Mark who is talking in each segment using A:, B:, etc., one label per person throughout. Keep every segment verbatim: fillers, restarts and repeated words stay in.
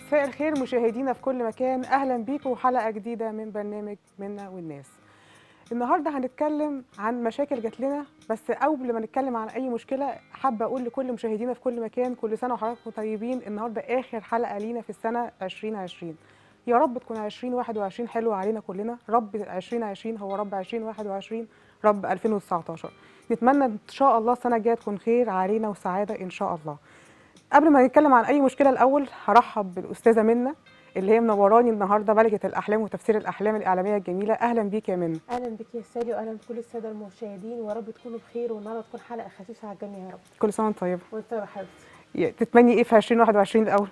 A: مساء الخير مشاهدينا في كل مكان، اهلا بيكم وحلقه جديده من برنامج منا والناس. النهارده هنتكلم عن مشاكل جات لنا، بس قبل ما نتكلم عن اي مشكله حابه اقول لكل مشاهدينا في كل مكان كل سنه وحضراتكم طيبين. النهارده اخر حلقه لينا في السنه ألفين وعشرين، يا رب تكون ألفين وواحد وعشرين حلوه علينا كلنا. رب ألفين وعشرين هو رب ألفين وواحد وعشرين، رب ألفين وتسعتاشر. نتمنى ان شاء الله السنه الجايه تكون خير علينا وسعاده ان شاء الله. قبل ما نتكلم عن اي مشكله الاول هرحب بالاستاذه منى اللي هي منوراني النهارده، ملكه الاحلام وتفسير الاحلام الاعلاميه الجميله. اهلا بيك يا منى.
B: اهلا بك يا سالي، واهلا بكل الساده المشاهدين، ويا رب تكونوا بخير والنهارده تكون حلقه خفيفه على الجميع يا رب.
A: كل سنه وانت طيبه.
B: وانت يا حبيبتي.
A: ي- تتمني ايه في ألفين وواحد وعشرين الاول؟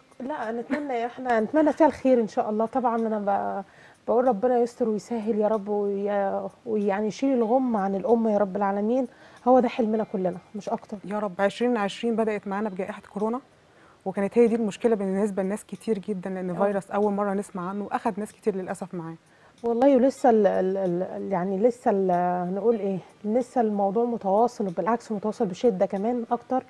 B: لا نتمنى احنا نتمنى فيها الخير ان شاء الله. طبعا انا ب... بقول ربنا يستر ويسهل يا رب، وي... ويعني يشيل الغم عن الامه يا رب العالمين. هو ده حلمنا كلنا مش اكتر
A: يا رب. ألفين وعشرين بدات معانا بجائحه كورونا، وكانت هي دي المشكله بالنسبه لناس كتير جدا، لان
B: أوه.
A: فيروس اول مره نسمع عنه واخد ناس كتير للاسف معاه.
B: والله ولسه ال ال ال يعني لسه نقول ايه، لسه الموضوع متواصل، وبالعكس متواصل بشده كمان اكتر.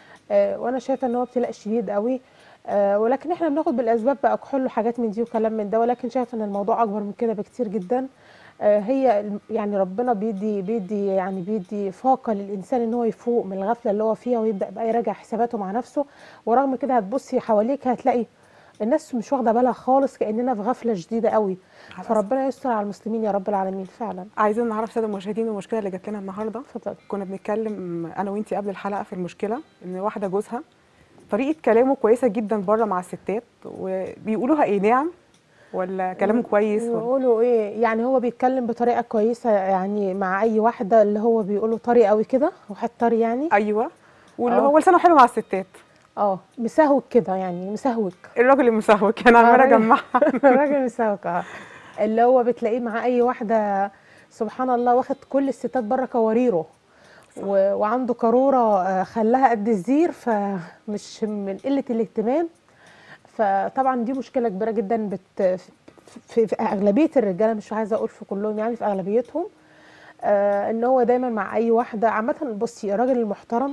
B: آه وانا شايفه ان هو ابتلاء شديد قوي. آه ولكن احنا بناخد بالاسباب بقى، كحول وحاجات من دي وكلام من ده، ولكن شايفه ان الموضوع اكبر من كده بكتير جدا. آه هي يعني ربنا بيدي بيدي يعني بيدي فاقه للانسان ان هو يفوق من الغفله اللي هو فيها، ويبدا بقى يراجع حساباته مع نفسه. ورغم كده هتبصي حواليك هتلاقي الناس مش واخده بالها خالص، كاننا في غفله شديده قوي. فربنا يستر على المسلمين يا رب العالمين فعلا.
A: عايزين نعرف ساده المشاهدين المشكله اللي جات لنا النهارده.
B: اتفضلي.
A: كنا بنتكلم انا وانتي قبل الحلقه في المشكله ان واحده جوزها طريقه كلامه كويسه جدا بره مع الستات، وبيقولوها ايه، نعم ولا كلام كويس ولا
B: يقولوا ايه؟ يعني هو بيتكلم بطريقه كويسه يعني مع اي واحده، اللي هو بيقولوا طري قوي كده، واحد طري يعني.
A: ايوه، واللي
B: آه.
A: هو لسانه حلو مع الستات.
B: اه مسهوك كده، يعني مسهوك.
A: الراجل المسهوك انا عماله اجمعها.
B: الراجل مسهوك اه. اللي هو بتلاقيه مع اي واحده سبحان الله واخد كل الستات بره كواريره، و... وعنده قاروره آه، خلاها قد الزير، فمش من قله الاهتمام. فطبعا دي مشكله كبيره جدا بت في, في اغلبيه الرجاله، مش عايزه اقول في كلهم، يعني في اغلبيتهم. آه ان هو دايما مع اي واحده عامه. بصي الراجل المحترم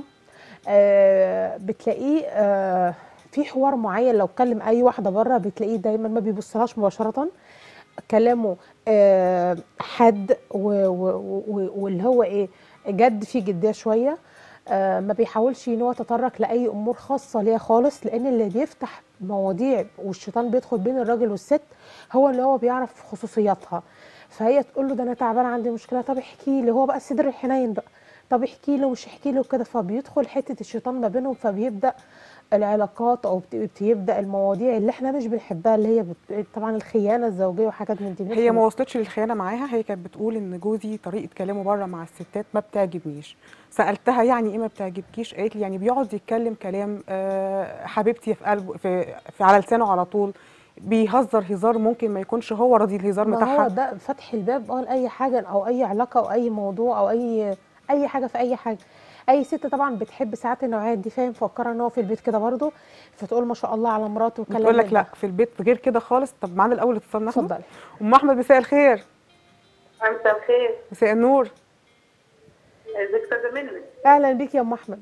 B: آه بتلاقيه آه في حوار معين، لو كلم اي واحده بره بتلاقيه دايما ما بيبصلهاش مباشره، كلامه آه حد واللي هو ايه، جد فيه جديه شويه. آه ما بيحاولش ان هو يتطرق لاي امور خاصه ليها خالص، لان اللي بيفتح مواضيع والشيطان بيدخل بين الراجل والست هو اللي هو بيعرف خصوصياتها. فهي تقول له ده انا تعبانه عندي مشكله، طب احكي لي، هو بقى الصدر الحنين بقى، طب احكي له مش احكي له كده، فبيدخل حته الشيطان ما بينهم، فبيبدا العلاقات او بيبدا المواضيع اللي احنا مش بنحبها، اللي هي بت... طبعا الخيانه الزوجيه وحاجات من دي.
A: هي ما وصلتش للخيانه معاها، هي كانت بتقول ان جوزي طريقه كلامه بره مع الستات ما بتعجبنيش. سالتها يعني ايه ما بتعجبكيش؟ قالت لي يعني بيقعد يتكلم كلام آه حبيبتي في قلبه، في, في على لسانه على طول، بيهزر هزار ممكن ما يكونش هو راضي الهزار
B: ما
A: بتاعها.
B: هو ده فتح الباب اه لاي حاجه، او اي علاقه او اي موضوع او اي اي حاجه في اي حاجه. اي ست طبعا بتحب ساعات النوعيات دي، فاهم، مفكره ان هو في البيت كده برضه، فتقول ما شاء الله على مراته وكلام.
A: بتقول لك لا في البيت غير كده خالص. طب معانا الاول اتصال ناخده.
B: اتفضلي.
A: ام احمد مساء الخير.
C: مساء الخير.
A: مساء النور.
C: ازيك استاذه منى؟
B: اهلا بيك يا ام احمد،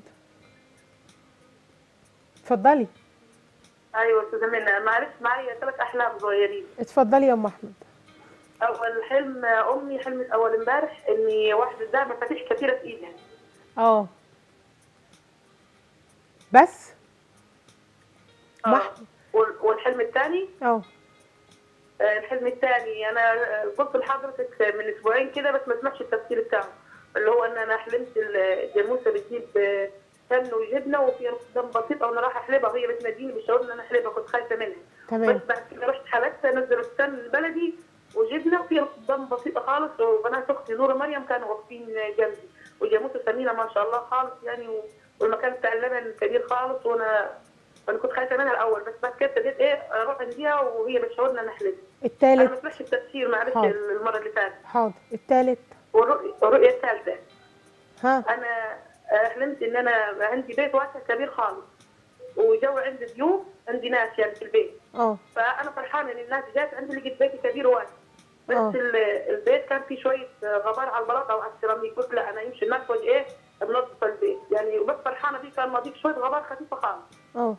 B: اتفضلي.
C: ايوه استاذه منى، معلش معايا ثلاث احلام صغيرين.
B: اتفضلي يا ام احمد.
C: اول حلم امي حلمت اول امبارح اني واحده ده مفاتيح كثيره في ايدها.
B: اه بس
C: اه وال- والحلم الثاني
B: اه
C: الحلم الثاني انا قلت لحضرتك من اسبوعين كده بس ما سمعتش التفسير بتاعه، اللي هو ان انا حلمت الجاموسه بتجيب سمن وجبنه وفي دم بسيطه وانا رايحه احلبها، وهي بتناديني بالشعور ان انا احلبها، كنت خايفه منها.
B: تمام.
C: بس بعد كده رحت حلبتها، نزلوا السمن البلدي وجبنه وفيها دم بسيطه خالص، وبنات اختي نور مريم كانوا واقفين جنبي، والجاموسه سمينه ما شاء الله خالص يعني، والمكان بتاع اللبن كبير خالص، وانا انا كنت خايفه منها الاول، بس بعد كده ابتديت ايه اروح عنديها وهي بتشاورنا ان احلبها.
B: الثالث.
C: انا ما سمعتش التفسير معلش المره اللي فاتت.
B: حاضر. الثالث.
C: والرؤيه الثالثه
B: ها
C: انا حلمت ان انا عندي بيت واسع كبير خالص، وجو عندي ضيوف، عندي ناس يعني في البيت.
B: اه
C: فانا فرحانه ان الناس جات عندي، لقيت بيتي كبير واسع، بس
B: أوه.
C: البيت كان فيه شويه غبار على البلاطه او على السيراميك. قلت لا انا يمشي الناس وجه ايه بنظف البيت يعني، وبس فرحانه فيه كان نظيف شويه غبار خفيفه خالص.
B: اه
C: قلت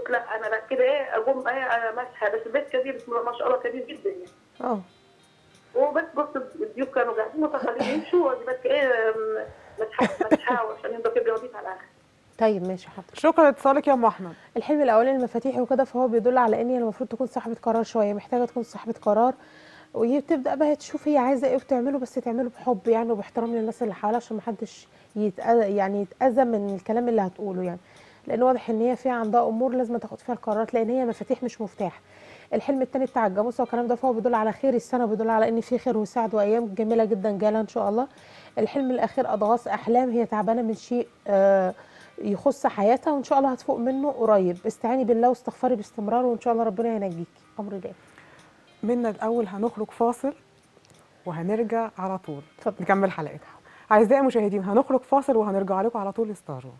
C: قلت لا انا لا كده ايه اقوم ايه انا ماسحه، بس البيت كبير بسم الله ما شاء الله كبير جدا يعني.
B: اه
C: وبس بص الضيوف كانوا قاعدين وخليهم يمشوا ودي بس ايه مسحه مسحه عشان يبقى كده نظيف على الاخر.
B: طيب ماشي حاضر.
A: شكرا لاتصالك يا ام احمد.
B: الحلم الاولاني المفاتيحي وكده، فهو بيدل على ان هي المفروض تكون صاحبه قرار شويه، محتاجه تكون صاحبه قرار، وهي بتبدا بقى تشوف هي عايزه ايه وتعمله، بس تعمله بحب يعني وباحترام للناس اللي حواليها عشان ما حدش يتأذى يعني يتاذى من الكلام اللي هتقوله يعني، لان واضح ان هي في عندها امور لازم تاخد فيها القرارات، لان هي مفاتيح مش مفتاح. الحلم الثاني بتاع الجاموسه والكلام ده فهو بيدل على خير السنه، بيدل على ان في خير وسعد وايام جميله جدا جايه ان شاء الله. الحلم الاخير اضغاث احلام، هي تعبانه من شيء آه يخص حياتها، وان شاء الله هتفوق منه قريب. استعيني بالله واستغفري باستمرار، وان شاء الله ربنا ينجيكي. امر الله.
A: منا الاول هنخرج فاصل وهنرجع على طول
B: اتفضل.
A: نكمل حلقتنا. اعزائي المشاهدين هنخرج فاصل وهنرجع لكم على طول. استاروا.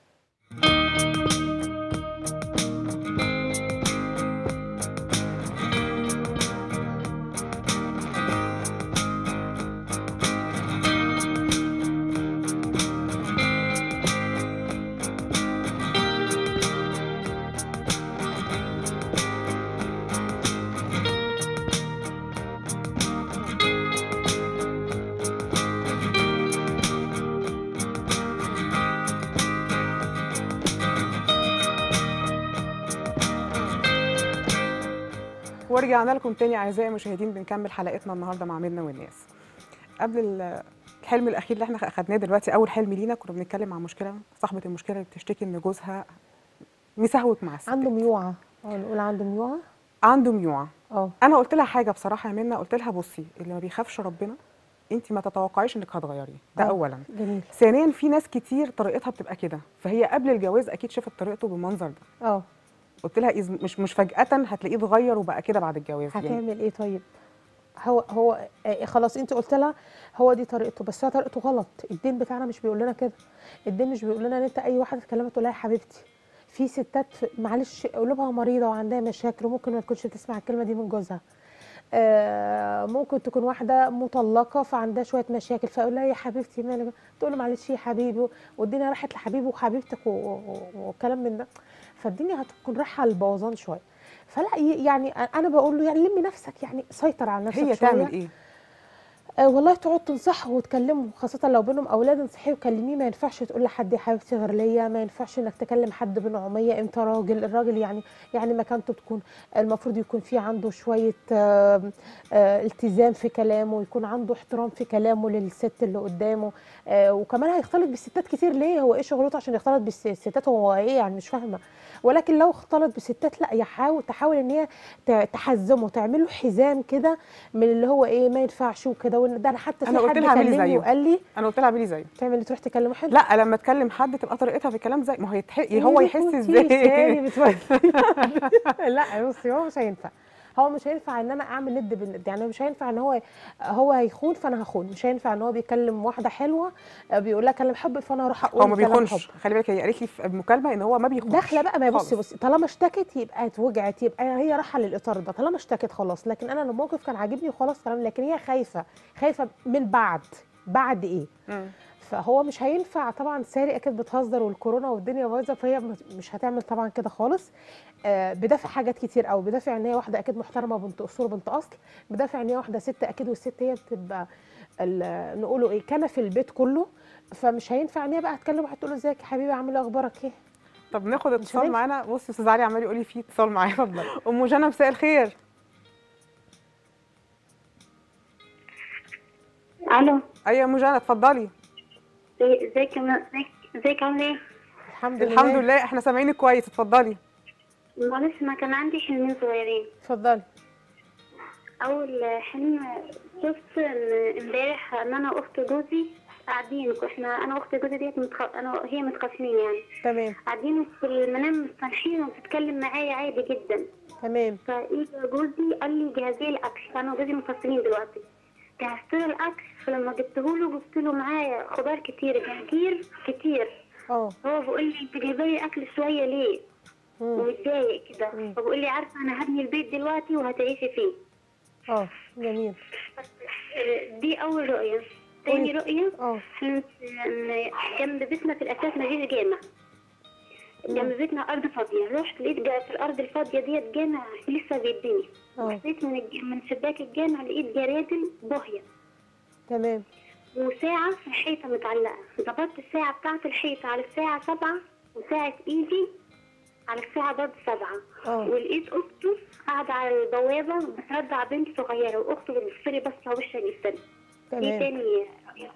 A: ورجعنا لكم تاني اعزائي المشاهدين، بنكمل حلقتنا النهارده مع منا والناس. قبل الحلم الاخير اللي احنا اخدناه دلوقتي، اول حلم لينا كنا بنتكلم عن مشكله صاحبه المشكله اللي بتشتكي ان جوزها مسهوك مع الست.
B: عنده ميوعه، اه نقول عنده ميوعه.
A: عنده ميوعه.
B: اه
A: انا قلت لها حاجه بصراحه يا منى، قلت لها بصي اللي ما بيخافش ربنا انت ما تتوقعيش انك هتغيريه، ده
B: آه،
A: اولا.
B: جميل.
A: ثانيا في ناس كتير طريقتها بتبقى كده، فهي قبل الجواز اكيد شافت طريقته بالمنظر ده.
B: اه
A: قلت لها إذ مش مش فجاه هتلاقيه اتغير وبقى كده بعد الجواز. يعني
B: هتعمل ايه طيب؟ هو هو آه خلاص انت قلت لها هو دي طريقته، بس هي طريقته غلط. الدين بتاعنا مش بيقول لنا كده. الدين مش بيقول لنا ان انت اي واحده تكلمها تقول لها يا حبيبتي. في ستات معلش قلوبها مريضه وعندها مشاكل، وممكن ما تكونش بتسمع الكلمه دي من جوزها. آه ممكن تكون واحده مطلقه فعندها شويه مشاكل، فاقول لها يا حبيبتي مالك، تقول له معلش يا حبيبي، والدنيا راحت لحبيبي وحبيبتك وكلام من ده، فالدنيا هتكون رايحه للبوظان شويه. فلا يعني انا بقول له يعني لمي نفسك، يعني سيطر على نفسك
A: هي
B: شويه.
A: تعمل ايه؟
B: آه والله تقعد تنصحه وتكلمه، خاصه لو بينهم اولاد انصحيه وكلميه. ما ينفعش تقول لحد يا حبيبتي غير ليا، ما ينفعش انك تكلم حد بنعوميه. انت راجل، الراجل يعني يعني مكانته تكون المفروض يكون في عنده شويه آه آه التزام في كلامه، ويكون عنده احترام في كلامه للست اللي قدامه. آه وكمان هيختلط بالستات كتير ليه؟ هو ايه شغلته عشان يختلط بالستات؟ هو ايه يعني؟ مش فاهمه. ولكن لو اختلط بستات لا، يحاول تحاول ان هي تحزمه، تعمل له حزام كده من اللي هو ايه ما ينفعش وكده. ده انا حتى في
A: انا قلت
B: حد
A: لها اعملي
B: كلمني
A: زيه.
B: وقال لي
A: انا قلت لها اعملي زيه.
B: تعملي تروح تكلمه حلو؟
A: لا لما تكلم حد تبقى طريقتها في الكلام زي ما هو يتح... هو يحس ازاي.
B: لا بصي هو مش هينفع. هو مش هينفع ان انا اعمل ند بالند، يعني مش هينفع ان هو هو هيخون فانا هخون. مش هينفع ان هو بيكلم واحده حلوه بيقول لها كلام حب فانا اروح اقول
A: هو ما
B: كلام
A: بيخونش.
B: حب.
A: خلي بالك هي قالت لي في المكالمه ان هو ما بيخونش.
B: داخله بقى، ما بصي بصي طالما اشتكت يبقى اتوجعت، يبقى هي رايحه للاطار ده. طالما اشتكت خلاص. لكن انا الموقف كان عاجبني وخلاص كلام، لكن هي خايفه خايفه من بعد بعد ايه؟
A: مم.
B: فهو مش هينفع طبعا. ساري اكيد بتهزر والكورونا والدنيا بايظه، فهي مش هتعمل طبعا كده خالص. آه بدافع حاجات كتير قوي، بدافع ان هي واحده اكيد محترمه بنت اصول بنت اصل، بدافع ان هي واحده ست اكيد، والست هي بتبقى نقوله ايه كنف البيت كله. فمش هينفع ان هي بقى تكلم واحد تقول له ازيك يا حبيبي عامل ايه اخبارك ايه.
A: طب ناخد اتصال معانا. بصي استاذ علي عمال يقول لي في اتصال معايا. اتفضل. ام جنى مساء الخير.
C: الو.
A: ايوه يا ام جنى اتفضلي.
C: ازيك ازيك ازيك عامله ايه؟
B: الحمد لله.
A: الحمد لله احنا سامعينك كويس. اتفضلي.
C: معلش ما كان عندي حلمين صغيرين.
B: اتفضلي.
C: اول حلم شفت ان امبارح ان انا واخت جوزي قاعدين، احنا انا واخت جوزي ديت متخ... انا وهي متخاصمين يعني.
B: تمام.
C: قاعدين في المنام مستنحين وبتتكلم معايا عادي جدا.
B: تمام.
C: فاجى جوزي قال لي جهزي الاكل، انا وجوزي منفصلين دلوقتي. جهزت له الاكل، فلما جبته له جبت له معايا خضار كتير جرجير كتير.
B: اه
C: هو بيقول لي انت جايبه لي اكل شويه ليه؟ ومتضايق كده. فبقول لي عارفه انا هبني البيت دلوقتي وهتعيشي فيه.
B: اه جميل.
C: دي اول رؤيه. تاني رؤيه
B: اه
C: ان جنب بيتنا في الاساس مفيش جامع.
D: جنب بيتنا ارض فاضيه، رحت لقيت جا- في الارض الفاضيه ديت جامع لسه بيتبني.
B: اه
D: بصيت من الج- من شباك الجامع لقيت جرادل بوهيه
B: تمام.
D: وساعه في الحيطه متعلقه. ظبطت الساعه بتاعت الحيطه على الساعه سبعة، وساعه ايدي على الساعه برضه سبعة.
B: اه
D: ولقيت اخته قاعده على البوابه بترضع بنت صغيره، واخته بتبصلي بس وشها جدا. ايه
B: تمام.
D: تاني؟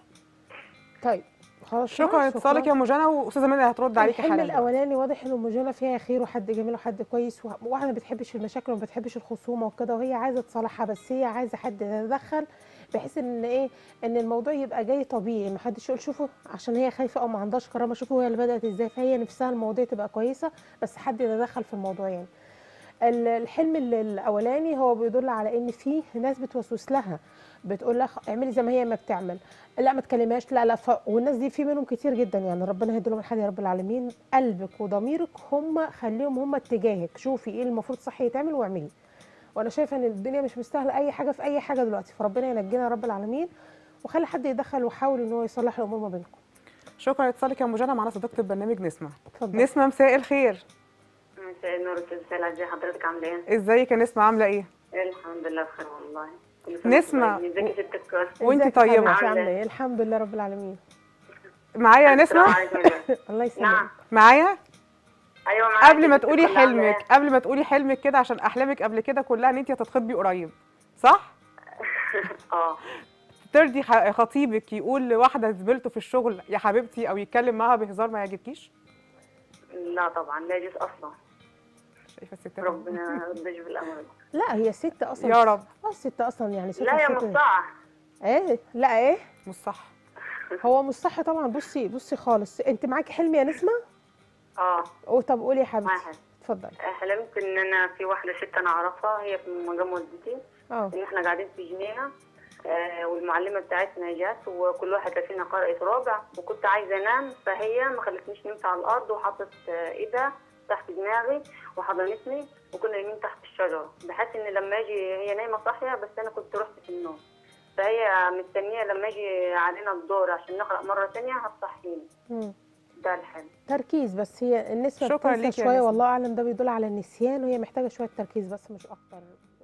B: طيب خلاص
A: شكرا لاتصالك يا ام جنى، واستاذه منى هترد عليكي حالا
B: الحلم
A: دلوقتي.
B: الاولاني واضح ان ام جنى فيها خير وحد جميل وحد كويس، وواحده ما بتحبش المشاكل وما بتحبش الخصومه وكده، وهي عايزه تصالحها، بس هي عايزه حد يتدخل بحيث ان ايه، ان الموضوع يبقى جاي طبيعي، ما حدش يقول شوفوا عشان هي خايفه او ما عندهاش كرامه، شوفوا هي اللي بدات ازاي، فهي نفسها المواضيع تبقى كويسه بس حد يتدخل في الموضوع يعني. ال- الحلم ال- الاولاني هو بيدل على ان في ناس بتوسوس لها، بتقول لها خ- اعملي زي ما هي ما بتعمل، لا ما تكلمهاش، لا لا ف... والناس دي في منهم كتير جدا يعني، ربنا يهدي لهم الحال يا رب العالمين. قلبك وضميرك هم خليهم هم اتجاهك، شوفي ايه المفروض صح يتعمل واعملي. وانا شايفه ان الدنيا مش مستاهله اي حاجه في اي حاجه دلوقتي، فربنا ينجينا يا رب العالمين، وخلي حد يدخل ويحاول ان هو يصلح الامور ما بينكم.
A: شكرا لاتصالك يا ام جنى. معانا صديقه البرنامج نسمه.
B: اتفضل.
A: نسمه مساء الخير.
C: مساء النور استاذ سلا، ازي حضرتك عامله ايه؟
A: ازيك يا نسمه، عامله ايه؟
C: الحمد لله بخير والله. كل سنة
A: نسمة،
C: وانتم طيبين. ازيك يا ست الكل؟
A: وانت
B: ازيك يا
A: طيبة؟
B: حبيبتي،
C: عاملة
B: عامله ايه؟ الحمد لله رب العالمين.
A: معايا يا
C: السلام
A: نسمه؟
C: عليكم.
B: الله يسلمك.
C: نعم.
A: معايا؟
C: ايوه معاكي.
A: قبل ما
C: ست
A: تقولي
C: الكل، عاملة
A: حلمك،
C: ايه؟
A: قبل ما تقولي حلمك كده، عشان احلامك قبل كده كلها ان انت هتتخطبي قريب، صح؟
C: اه
A: ترضي ح- خطيبك يقول لواحده زميلته في الشغل يا حبيبتي، او يتكلم معاها بهزار ما يعجبكيش؟
C: لا طبعا لا يجوز اصلا.
A: شايفه الستات؟
C: ربنا يرضيش بالامر.
B: لا هي ست اصلا،
A: يا رب.
B: اه الست اصلا يعني صوتها
C: لا يا
B: ست.
C: مصطفى.
B: ايه لا ايه،
A: مش صح.
B: هو مش صح طبعا. بصي بصي خالص، انت معاكي حلم يا نسمه؟
C: اه
B: او طب قولي يا حبيبتي.
C: معايا.
B: اتفضلي.
C: حلمت ان انا في واحده ست انا اعرفها، هي في مقام والدتي،
B: اه
C: ان احنا قاعدين في جنينه، آه والمعلمه بتاعتنا جت وكل واحد فينا قرأت رابع، وكنت عايزه انام، فهي ما خلتنيش نمت على الارض، وحطت آه ايدها تحت دماغي وحضنتني، وكنا نايمين تحت الشجره، بحيث ان لما اجي هي نايمه صاحيه بس انا كنت رحت في النوم، فهي مستنيه لما اجي علينا الدور عشان نقرأ مره ثانيه هتصحيني.
B: مم.
C: ده الحلم.
B: تركيز بس، هي النسبه
A: شكراً
B: بتنسى
A: ليكي يا
B: شويه
A: نسمة.
B: والله اعلم، ده بيدل على النسيان، وهي محتاجه شويه تركيز بس مش اكتر.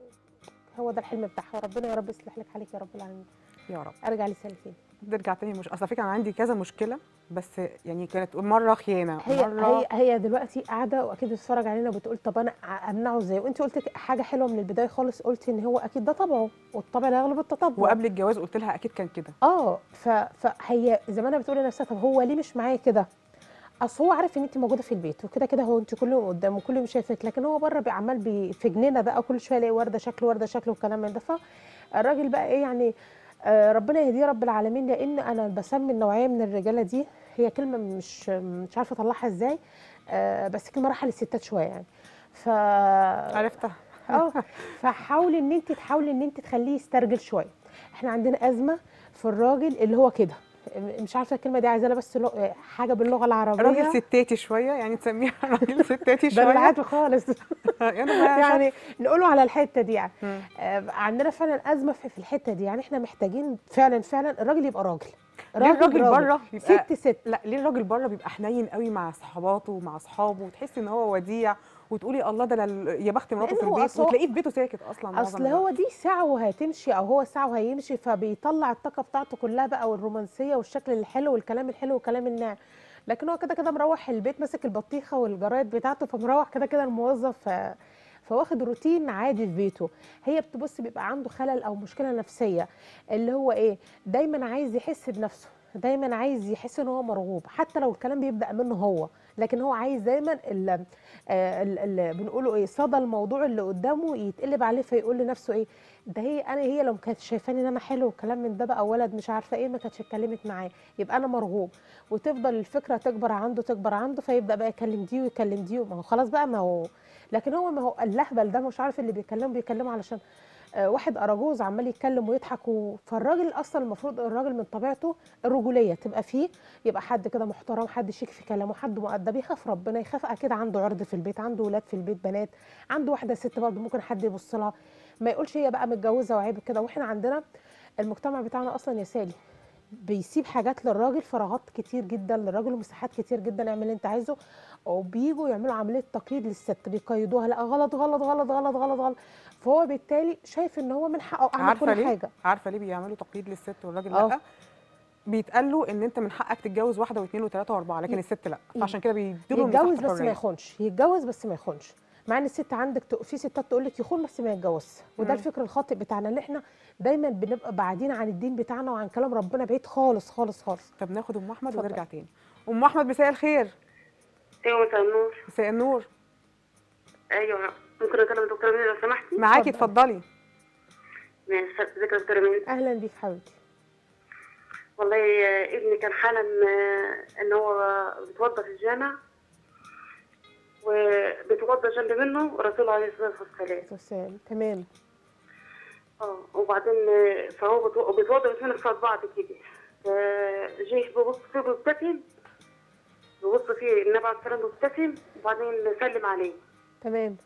B: هو ده الحلم بتاعها، ربنا يا رب يصلح لك حالك يا رب العالمين.
A: يا رب.
B: ارجع لسالي تاني.
A: نرجع تاني. مش اصل فكره انا عندي كذا مشكله، بس يعني كانت مره خيانه،
B: هي
A: مره
B: هي هي دلوقتي قاعده واكيد بتتفرج علينا وبتقول طب انا امنعه ازاي، وانت قلت حاجه حلوه من البدايه خالص، قلتي ان هو اكيد ده طبعه، والطبع لا يغلب التطبع.
A: وقبل الجواز قلت لها اكيد كان كده.
B: اه ف... فهي زي ما انا بتقول لنفسها طب هو ليه مش معايا كده؟ اصل هو عارف ان انت موجوده في البيت وكده كده، هو انت كل يوم قدامه وكل يوم شايفك، لكن هو بره عمال بي... في جنينه بقى كل شويه يلاقي ورده شكله ورده شكله والكلام من ده. فالراجل بقى ايه يعني، آه ربنا يهديه رب العالمين، لان انا بسمي النوعيه من الرجاله دي، هي كلمه مش مش عارفه اطلعها ازاي، آه بس كلمه رايحه للستات شويه يعني. ف
A: عرفتها.
B: اه فحاولي ان انت تحاولي ان انت تخليه يسترجل شويه. احنا عندنا ازمه في الراجل اللي هو كده، مش عارفه الكلمه دي عايزه لها بس لغ... حاجه باللغه العربيه،
A: راجل ستاتي شويه يعني، تسميها راجل ستاتي
B: ده
A: شويه.
B: العادي خالص.
A: يعني
B: يعني نقوله على الحته دي يعني. آه عندنا فعلا ازمه في في الحته دي يعني، احنا محتاجين فعلا فعلا الراجل يبقى راجل.
A: ليه الراجل بره
B: ست ست؟
A: لا ليه الراجل بره بيبقى حنين قوي مع صحباته ومع اصحابه، وتحسي ان هو وديع، وتقولي الله ده أنا يا بخت مراته في
B: لأن هو
A: البيت،
B: أصل هو-
A: وتلاقيه في بيته ساكت اصلا معظم
B: اصل
A: الوقت.
B: هو دي ساعه وهتمشي، او هو ساعه وهيمشي، فبيطلع الطاقه بتاعته كلها بقى، والرومانسيه والشكل الحلو والكلام الحلو والكلام الناعم، لكن هو كده كده مروح البيت ماسك البطيخه والجرايد بتاعته، فمروح كده كده الموظف، ف- فواخد روتين عادي في بيته. هي بتبص بيبقى عنده خلل او مشكله نفسيه، اللي هو ايه، دايما عايز يحس بنفسه، دايما عايز يحس ان هو مرغوب، حتى لو الكلام بيبدا منه هو، لكن هو عايز دايما ال ال ال بنقوله ايه، صدى الموضوع اللي قدامه يتقلب عليه، فيقول لنفسه ايه ده، هي انا هي لو كانت شايفاني ان انا حلو والكلام من ده بقى، ولد مش عارفه ايه، ما كانتش اتكلمت معاه، يبقى انا مرغوب، وتفضل الفكره تكبر عنده تكبر عنده، فيبدا بقى يكلم دي ويكلم دي، ما هو خلاص بقى، ما هو لكن هو ما هو اللهبل ده مش عارف اللي بيكلمه بيكلمه علشان آه، واحد اراجوز عمال يتكلم ويضحك و... فالراجل اصلا المفروض الراجل من طبيعته الرجوليه تبقى فيه، يبقى حد كده محترم، حد شيك في كلامه، حد مؤدب، يخاف ربنا، يخاف اكيد عنده عرض في البيت، عنده ولاد في البيت بنات، عنده واحده ست برضه ممكن حد يبص لها، ما يقولش هي بقى متجوزه وعيب كده. واحنا عندنا المجتمع بتاعنا اصلا يا سالي بيسيب حاجات للراجل، فراغات كتير جدا للراجل ومساحات كتير جدا، اعمل اللي انت عايزه. وبيجوا يعملوا عمليه تقييد للست، بيقيدوها، لا غلط غلط غلط غلط غلط غلط. فهو بالتالي شايف ان هو من حقه اعمل
A: عارفه
B: كل
A: ليه؟
B: حاجه.
A: عارفه ليه بيعملوا تقييد للست والراجل
B: اه.
A: لا؟ بيتقال له ان انت من حقك تتجوز واحده واثنين وثلاثه واربعه، لكن
B: ي-
A: الست لا،
B: ي-
A: فعشان كده بيديله مساحه
B: يتجوز بس ما
A: الحريه.
B: يخونش، يتجوز بس ما يخونش. مع ان الست عندك ت- في ستات تقول لك يخون بس ما يتجوزش، وده
A: مم.
B: الفكر الخاطئ بتاعنا، اللي احنا دايما بنبقى بعيدين عن الدين بتاعنا وعن كلام ربنا، بعيد خالص خالص خالص.
A: طب ناخد ام احمد
B: اتفضل.
A: ونرجع تاني. ام احمد مساء الخير.
C: ايوه مساء النور.
A: مساء النور.
C: ايوه ممكن اكلم الدكتوره مين لو سمحتي؟
A: معاكي
B: اتفضل.
A: اتفضلي.
C: ماشي، ازيك يا دكتوره مين؟
B: اهلا بيك حبيبتي.
C: والله آه، ابني كان حالا آه، ان هو بيتوضى في الجامع، وبيتوضى جنب منه رسول عليه الصلاه والسلام.
B: والسلام. تمام.
C: اه وبعدين آه، فهو بيتو- بيتوضى الاثنين قصاد بعض كده، جه بيبص فيه بيبتسم، بيبص فيه النبي عليه السلام بيبتسم، وبعدين سلم عليه
B: تمام.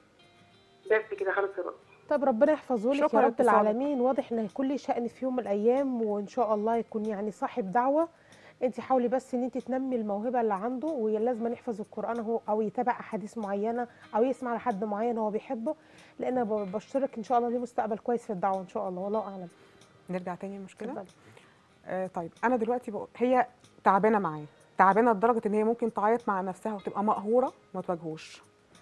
C: بس كده خلاص بقى.
B: طب ربنا يحفظه لك يا
A: شكرا
B: رب
A: لاتصالك.
B: العالمين. واضح ان كل شأن في يوم من الايام، وان شاء الله يكون يعني صاحب دعوه. انت حاولي بس ان انت تنمي الموهبه اللي عنده، ولازم يحفظ القران هو، او يتابع احاديث معينه، او يسمع لحد معين هو بيحبه، لان أنا بشترك ان شاء الله ليه مستقبل كويس في الدعوه ان شاء الله، والله اعلم.
A: نرجع تاني المشكله.
B: اتفضلي.
A: آه طيب انا دلوقتي بقول هي تعبانه معاه، تعبانه لدرجه ان هي ممكن تعيط مع نفسها وتبقى مقهوره وما تواجهوش.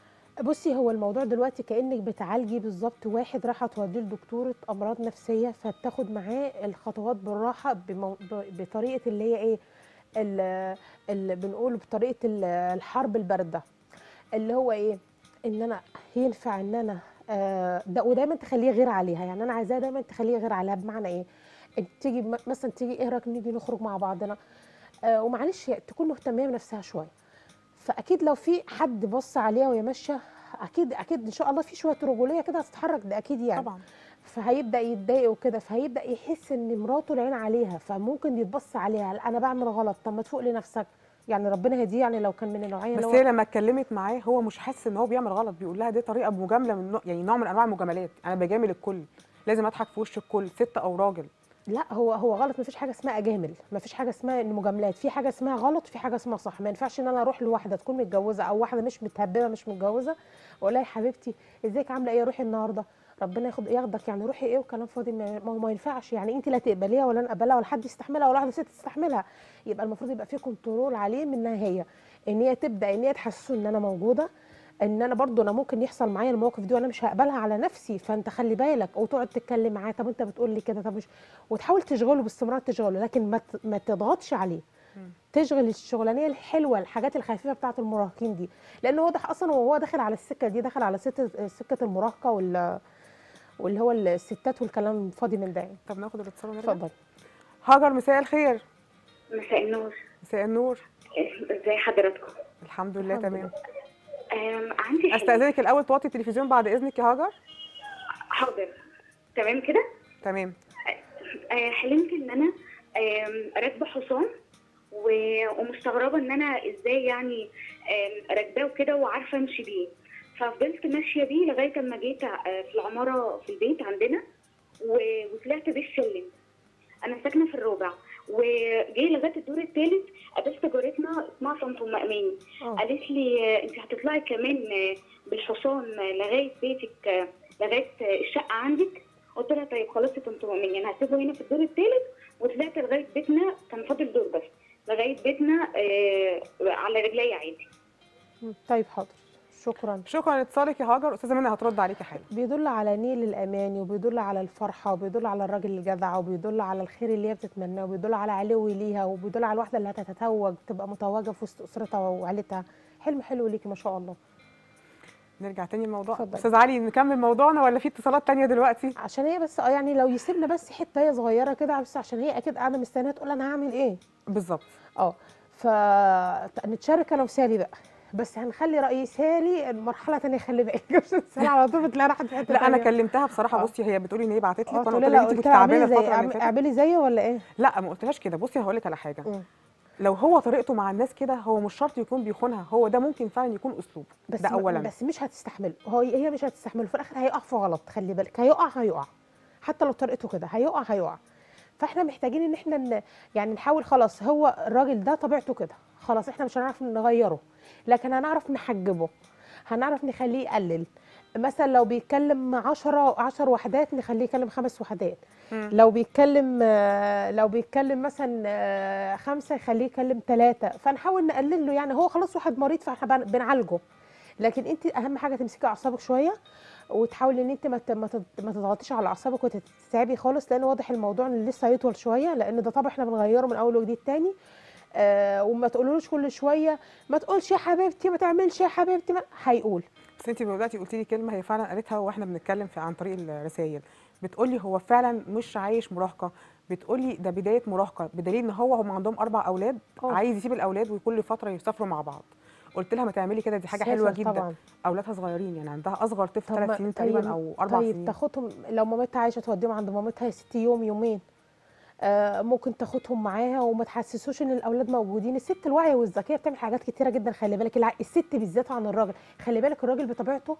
B: بصي، هو الموضوع دلوقتي كانك بتعالجي بالظبط واحد راح توديه لدكتوره امراض نفسيه، فبتاخد معاه الخطوات بالراحه، بمو... ب- بطريقه اللي هي ايه، اللي, اللي بنقول بطريقه ال- الحرب البارده، اللي هو ايه، ان انا ينفع ان انا آه ده، ودايما تخليه غير عليها. يعني انا عايزاه دايما تخليه غير عليها، بمعنى ايه، انت تيجي م- مثلا تيجي ايه رايك نيجي نخرج مع بعضنا، آه ومعلش تكون مهتميه بنفسها شويه. فاكيد لو في حد بص عليها وهي ماشيه، اكيد اكيد ان شاء الله في شويه رجوليه كده هتتحرك، ده اكيد يعني.
A: طبعا.
B: فهيبدا يتضايق وكده، فهيبدا يحس ان مراته العين عليها، فممكن يتبص عليها، لا انا بعمل غلط، طب ما تفوق لنفسك. يعني ربنا يهديه، يعني لو كان من النوعيه
A: بس
B: اللي
A: هي
B: هو
A: لما اتكلمت معاه هو مش حاسس ان هو بيعمل غلط، بيقول لها دي طريقه مجامله من نوع، يعني نوع من انواع المجاملات، انا بجامل الكل، لازم اضحك في وش الكل، ست او راجل.
B: لا، هو هو غلط. مفيش حاجه اسمها اجامل، مفيش حاجه اسمها ان مجاملات، في حاجه اسمها غلط، في حاجه اسمها صح. ما ينفعش ان انا اروح لواحده تكون متجوزه او واحده مش متهببه مش متجوزه واقول لها يا حبيبتي ازيك عامله ايه، روحي النهارده، ربنا ياخد ياخدك، يعني روحي ايه وكلام فاضي. ما ما هو ما ينفعش، يعني انت لا تقبليها ولا انا اقبلها ولا حد يستحملها ولا واحده ست تستحملها. يبقى المفروض يبقى في كنترول عليه منها هي، ان هي تبدا ان هي تحسسه ان انا موجوده، ان انا برضو انا ممكن يحصل معايا المواقف دي وانا مش هقبلها على نفسي، فانت خلي بالك، وتقعد تتكلم معاه، طب انت بتقول لي كده، طب مش، وتحاول تشغله باستمرار، تشغله، لكن ما ت- ما تضغطش عليه. تشغل الشغلانيه الحلوه، الحاجات الخفيفه بتاعه المراهقين دي، لان واضح اصلا وهو داخل على السكه دي، داخل على سكه سكه المراهقه وال واللي هو الستات والكلام فاضي من ده.
A: طب ناخد الاتصال ونرجع.
B: اتفضل.
A: هاجر مساء الخير.
D: مساء النور.
A: مساء النور.
D: ازي حضراتكم؟
A: الحمد لله
B: الحمد
A: تمام.
D: آم، عندي حلم.
A: استاذنك الاول توطي التلفزيون بعد اذنك يا هاجر.
D: حاضر. تمام كده.
A: تمام.
D: آه، حلمت ان انا آم، راكبه حصان و- ومستغربه ان انا ازاي يعني آم، راكباه وكده وعارفه امشي بيه. ففضلت ماشيه بيه لغايه اما جيت آه، في العماره في البيت عندنا و- وطلعت بيه السلم. انا ساكنه في الرابع، وجاي لغايه الدور الثالث قابلت جارتنا اسمها طنط ام اماني.
B: اه.
D: قالت لي آه، انت هتطلعي كمان آه، بالحصان آه، لغايه بيتك، آه، لغايه آه، الشقه عندك. قلت لها طيب خلاص يا طنط ام اماني، انا هسيبه هنا في الدور الثالث. وطلعت لغايه بيتنا، كان فاضل دور بس لغايه بيتنا آه، على رجلي عادي.
B: طيب حاضر، شكرا.
A: شكرا لاتصالك يا هاجر، استاذه منى هترد عليكي حالا.
B: بيدل على نيل الامان، وبيدل على الفرحه، وبيدل على الراجل الجدع، وبيدل على الخير اللي هي بتتمناه، وبيدل على علو ليها، وبيدل على الواحده اللي هتتزوج تبقى متوجه في وسط اسرتها وعيلتها. حلم حلو ليكي ما شاء الله.
A: نرجع تاني الموضوع.
B: اتفضلي.
A: استاذ علي نكمل موضوعنا ولا في اتصالات تانية دلوقتي؟
B: عشان هي بس اه يعني لو يسيبنا بس حته هي صغيره كده، بس عشان هي اكيد قاعده مستنيه تقول انا هعمل ايه.
A: بالظبط.
B: اه. فنتشارك انا وسالي بقى، بس هنخلي راي سالي مرحله ثانيه، خلي بالك. سالي على طول بتلاقي راحت في حته
A: لا انا
B: تانية.
A: كلمتها بصراحه.
B: آه.
A: بصي هي بتقولي ان هي بعتت لك
B: اه
A: وانا
B: تقول
A: قلت
B: لها
A: لها
B: لا،
A: انت كنت
B: قلت لها
A: تعبانه
B: اعملي زي
A: الفتره اللي فاتت.
B: اعملي زيه ولا ايه؟
A: لا ما قلتلهاش كده. بصي هقول لك على حاجه،
B: مم.
A: لو هو طريقته مع الناس كده هو مش شرط يكون بيخونها، هو ده ممكن فعلا يكون اسلوب.
B: بس
A: ده اولا.
B: بس مش هتستحمله، هو هي مش هتستحمله، في الاخر هيقع في غلط، خلي بالك، هيقع هيقع حتى لو طريقته كده، هيقع هيقع. فاحنا محتاجين ان احنا ن... يعني نحاول خلاص، هو الراجل ده طبيعته كده، خلاص احنا مش هنعرف نغيره، لكن هنعرف نحجبه، هنعرف نخليه يقلل. مثلا لو بيتكلم عشرة عشر وحدات نخليه يتكلم خمس وحدات.
A: مم.
B: لو بيتكلم آه، لو بيتكلم مثلا آه، خمسه يخليه يتكلم ثلاثه، فنحاول نقلل له. يعني هو خلاص واحد مريض فاحنا بن- بنعالجه، لكن انت اهم حاجه تمسكي اعصابك شويه، وتحاولي ان انت ما ت- ما تض- ما تضغطيش على اعصابك وتتعبي خالص، لان واضح الموضوع ان لسه هيطول شويه، لان ده طبعا احنا بنغيره من اول وجديد تاني. آه وما تقولوش كل شويه ما تقولش يا حبيبتي، ما تعملش يا حبيبتي، ما هيقول.
A: بس انت دلوقتي قلتي لي كلمه هي فعلا قالتها واحنا بنتكلم في عن طريق الرسائل، بتقولي هو فعلا مش عايش مراهقه، بتقولي ده بدايه مراهقه، بدليل ان هو هم عندهم اربع اولاد،
B: أوه.
A: عايز يسيب الاولاد وكل فتره يسافروا مع بعض. قلت لها ما تعملي كده، دي حاجه حلوه
B: سافر
A: جدا.
B: طبعا.
A: اولادها صغيرين، يعني عندها اصغر طفل
B: طب
A: ثلاث
B: ما-
A: سنين تقريبا
B: طيب
A: او اربع
B: طيب
A: سنين.
B: تاخدهم لو مامتها عايشه توديهم عند مامتها يا ستي يوم يومين، آه ممكن تاخدهم معاها وما تحسسوش ان الاولاد موجودين. الست الواعيه والذكيه بتعمل حاجات كتيره جدا، خلي بالك الع- الست بالذات عن الراجل. خلي بالك الراجل بطبيعته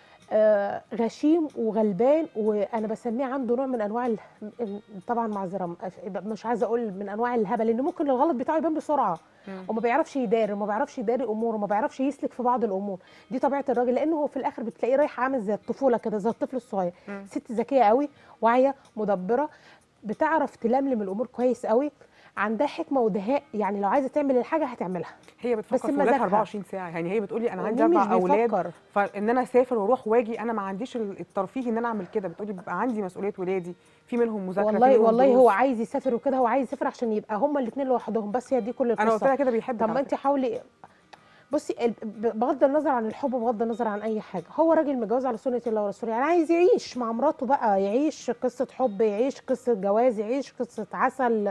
B: آه غشيم وغلبان، وانا بسميه عنده نوع من انواع ال... طبعا معذره مش عايزه اقول من انواع الهبل، لان ممكن الغلط بتاعه يبان بسرعه،
A: مم.
B: وما بيعرفش يداري وما بيعرفش يداري اموره وما بيعرفش يسلك في بعض الامور. دي طبيعه الراجل، لانه هو في الاخر بتلاقيه رايح عامل زي الطفوله كده، زي الطفل الصغير.
A: مم.
B: ست ذكيه قوي، واعيه، مدبره، بتعرف تلملم الامور كويس قوي، عندها حكمه ودهاء. يعني لو عايزه تعمل الحاجه هتعملها.
A: هي
B: بس
A: بتفكر في
B: بمزاجها.
A: ولادها اربعة وعشرين ساعه، يعني هي بتقولي انا عندي
B: مين مش
A: اربع اولاد،
B: بيفكر؟
A: فان انا اسافر واروح واجي انا ما عنديش الترفيه ان انا اعمل كده. بتقولي بيبقى عندي مسؤوليه ولادي، في منهم مذاكره، في
B: والله
A: منهم
B: والله
A: دروس.
B: هو عايز يسافر وكده، هو عايز يسافر عشان يبقى هما الاثنين لوحدهم بس، هي دي كل القصه.
A: انا قلت لها كده بيحبك.
B: طب ما انت حاولي. بصي ال- ب- بغض النظر عن الحب، بغض النظر عن اي حاجه، هو راجل متجوز على سنه الله ورسوله، يعني عايز يعيش مع مراته بقى، يعيش قصه حب، يعيش قصه جواز، يعيش قصه عسل.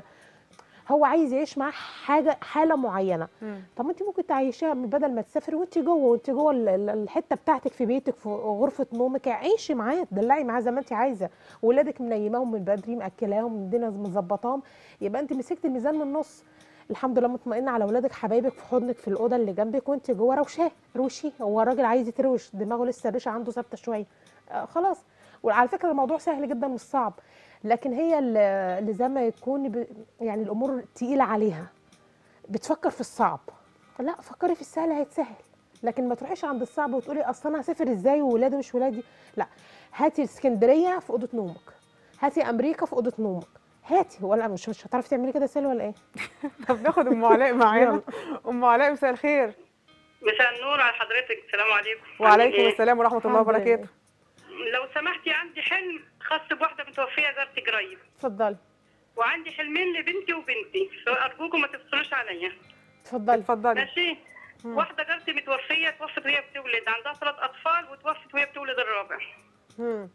B: هو عايز يعيش معاه حاجه حاله معينه.
A: مم.
B: طب ما انت ممكن تعيشيها من بدل ما تسافري وانت جوه، وانت جوه ال- ال- الحته بتاعتك في بيتك في غرفه نومك، عيشي معاه، تدلعي معاه زي ما انت عايزه. ولادك منيماهم من بدري، مأكلاهم، الدنيا مظبطاهم، يبقى انت مسكتي الميزان من النص. الحمد لله مطمئنه على اولادك، حبايبك في حضنك في الاوضه اللي جنبك، وانت جوه روشاه روشي. هو الراجل عايز يتروش دماغه، لسه الريشه عنده ثابته شويه. آه خلاص. وعلى فكره الموضوع سهل جدا مش صعب، لكن هي اللي اللي زي ما يكون ب- يعني الامور تقيله عليها، بتفكر في الصعب. لا فكري في السهل هيتسهل، لكن ما تروحيش عند الصعب وتقولي اصل انا هسافر ازاي وولادي مش ولادي. لا، هاتي اسكندريه في اوضه نومك، هاتي امريكا في اوضه نومك، هاتي. ولا مش مش هتعرفي تعملي كده سهل ولا ايه؟
A: طب ناخد ام علاء معانا. ام علاء مساء الخير.
E: مساء النور على حضرتك، السلام عليكم.
A: وعليكم
E: عاملين
A: السلام ورحمه الله
B: الحمد لله.
A: وبركاته.
E: إيه؟ لو سمحتي عندي حلم خاص بواحده متوفيه جارتي قريب،
B: اتفضلي
E: وعندي حلمين لبنتي وبنتي، فارجوكم ما تفصلوش عليا.
B: اتفضلي.
A: اتفضلي.
E: ماشي. واحده جارتي متوفيه، توفت وهي بتولد، عندها ثلاث اطفال وتوفت وهي بتولد الرابع.
B: مم.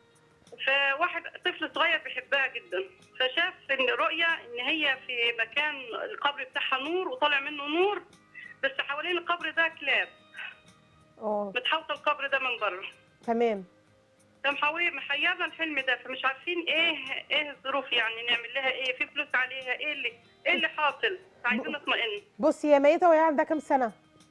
E: فواحد طفل صغير بيحبها جدا، فشاف ان رؤيه ان هي في مكان القبر بتاعها نور وطالع منه نور، بس حوالين القبر ده كلاب
B: اه
E: متحوطه القبر ده من بره.
B: تمام.
E: محاوية محيرنا الحلم ده، فمش عارفين ايه ايه الظروف، يعني نعمل لها ايه، في فلوس عليها، ايه اللي ايه اللي حاصل، عايزين نطمئن.
B: بصي هي ميته وهي عندها كام سنه؟